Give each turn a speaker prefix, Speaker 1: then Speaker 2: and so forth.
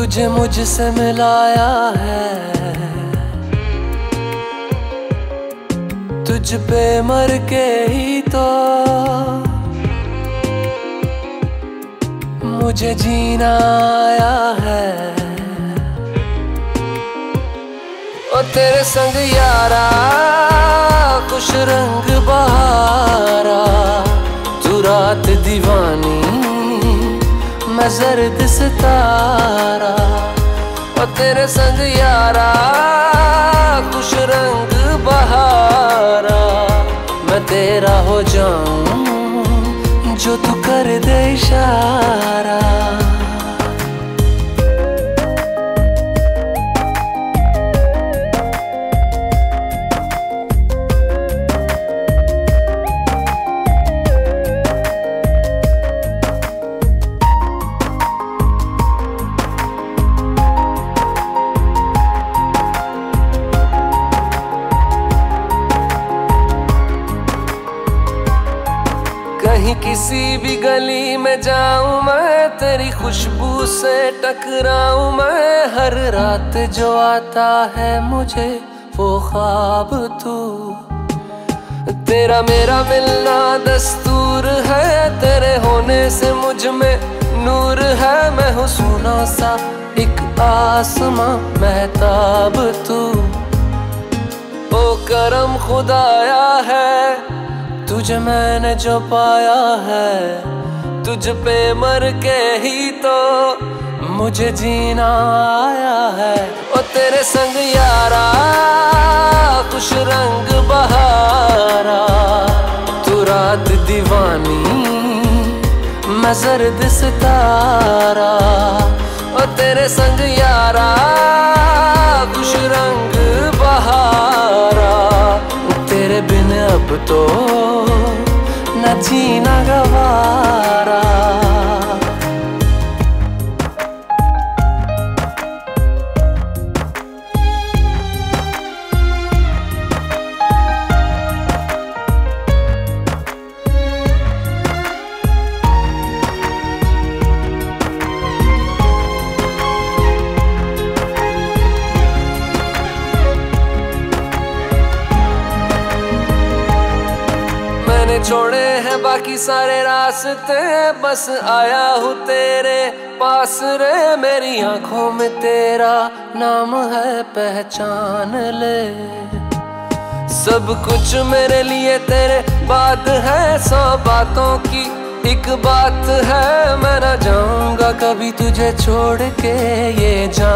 Speaker 1: तुझे मुझसे मिलाया है, तुझ पे मर के ही तो मुझे जीना आया है। ओ तेरे संग यारा खुश रंग बहारा, तू रात दीवानी मैं जर्द सितारा। ओ तेरे संग यारा खुश रंग बहारा, मैं तेरा हो जाऊं जो तू कर दे इशारा। कहीं किसी भी गली में जाऊं मैं, तेरी खुशबू से टकराऊं मैं। हर रात जो आता है मुझे वो ख्वाब तू, तेरा मेरा मिलना दस्तूर है। तेरे होने से मुझ में नूर है, मैं हूँ सोना सा एक आसमां महताब तू। ओ करम खुदाया है तुझे मैंने जो पाया है, तुझ पे मर के ही तो मुझे जीना आया है। ओ तेरे संग यारा खुश रंग बहारा, तू रात दीवानी मैं जर्द सितारा। ओ तेरे संग यारा खुश रंग बहारा, तेरे बिन अब तो न जीना गवारा। छोड़े हैं बाकी सारे रास्ते, बस आया हूँ तेरे पास रे। मेरी आंखों में तेरा नाम है पहचान ले, सब कुछ मेरे लिए तेरे बाद है। 100 बातों की एक बात है, मैं ना जाऊंगा कभी तुझे छोड़ के ये जान